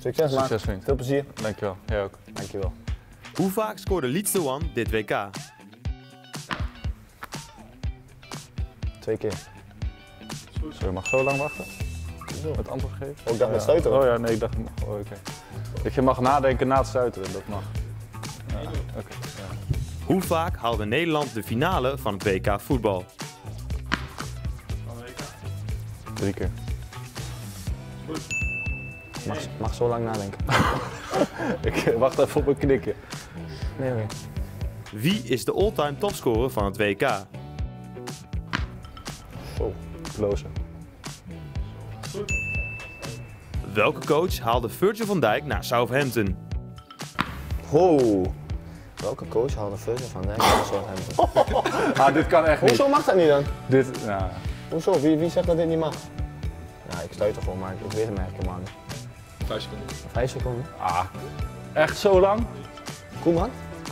Succes, man. Succes, vriend. Veel plezier. Dankjewel. Jij ook. Dankjewel. Hoe vaak scoorde Leeds One dit WK? 2 keer. Zo, je mag zo lang wachten? Het antwoord geven? Oh, ik dacht met stuiteren. Oh ja, nee, ik dacht, oh, oké. Dat je mag nadenken na het stuiteren, dat mag. Ja, oké. Ja. Hoe vaak haalde Nederland de finale van het WK voetbal? 3 keer. Mag zo lang nadenken. Ik wacht even op een knikje. Nee, oké. Wie is de all-time topscorer van het WK? Zo. Klose. Welke coach haalde Virgil van Dijk naar Southampton? Ho. Welke coach haalde Virgil van Dijk naar Southampton? Ah, dit kan echt niet. Hoezo mag dat niet dan? Dit, ja. Hoezo? Wie zegt dat dit niet mag? Ja, ik stuit er gewoon, maar ik weet hem eigenlijk helemaal niet. 5 seconden. 5 seconden. Ah, echt zo lang? Koeman?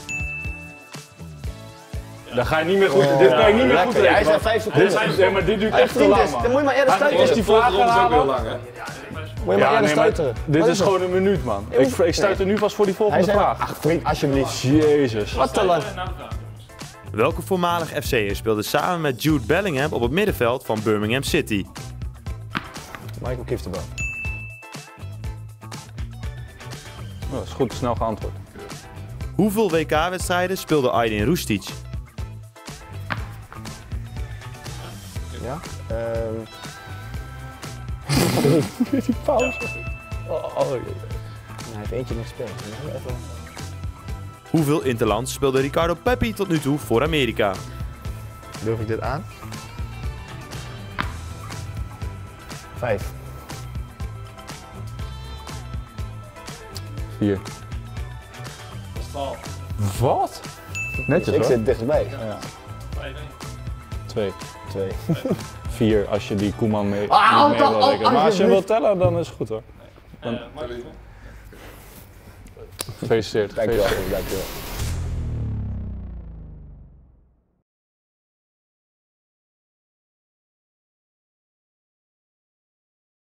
Dan ga je niet meer goed. Dit kan je niet meer goed Lekker. Hij rekenen. zei 5 seconden. Nee, maar dit duurt Hij echt te vriend lang, is. Dan man. moet je maar eerder stuiteren. Is die Volgende vraag ronde is ook heel herhalen? lang, hè? Moet je maar eerder stuiteren. Dit Wat is het? gewoon een minuut, man. Ik stuiter nu vast voor die Hij volgende zei, vraag. ach vriend, alsjeblieft. Jezus. Wat te lang. Welke voormalig FC'er speelde samen met Jude Bellingham op het middenveld van Birmingham City? Michael kieft de bal. Oh, dat is goed, snel geantwoord. Hoeveel WK-wedstrijden speelde Aydin Rustic? Ja? Die pauze. Hij heeft eentje niet gespeeld. Even... Hoeveel interlands speelde Ricardo Pepi tot nu toe voor Amerika? Durf ik dit aan? 5. 4. Wat? Netjes Dus ik hoor. zit dichtbij. Ja. 2. 2. 4 als je die Koeman mee Ah, niet mee wil oh, rekenen. Maar als je hem alsjeblieft. wilt tellen, dan is het goed hoor. Gefeliciteerd. Dankjewel, Gefeliciteerd. dankjewel.